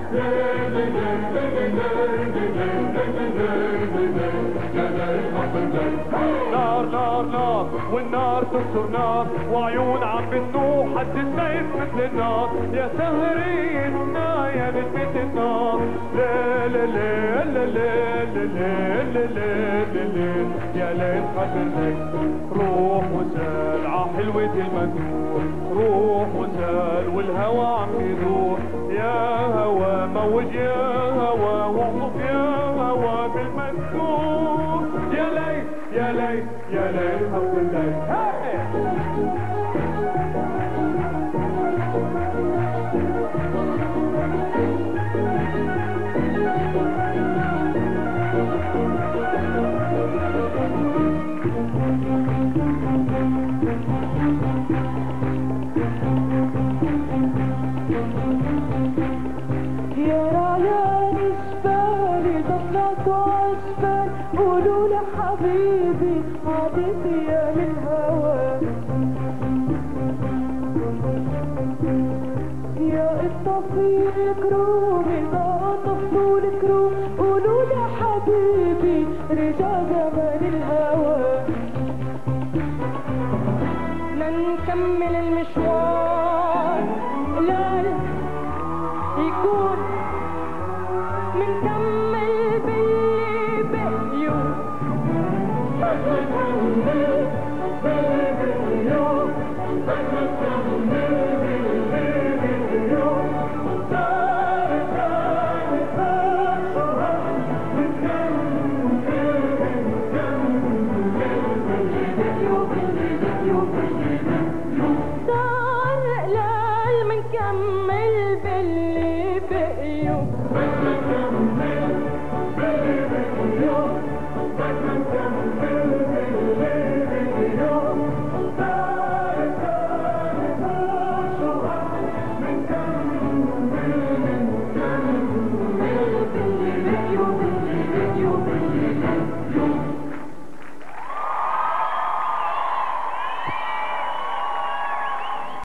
نار نار نار والنار تنصر نار وعيون عم بتنوح حد السيف مثل النار يا سهرينا يا نجمة النار لا لا لا لا لا لا لا لا لا يا ليل خبرك روح وسال عحلوة المنور روح وسال والهوى عم يدور يا هوى موج يا هوى واعطف يا هوى بالمذكور يا ليل يا ليل يا ليل خبر الليل قولوا لحبيبي عادت يا للهوى يا الطفيل كروم إذا طفلوا الكروم قولوا لحبيبي رجع زمان الهوى لنكمل المشوار لا يكون منكمل باللي بقيو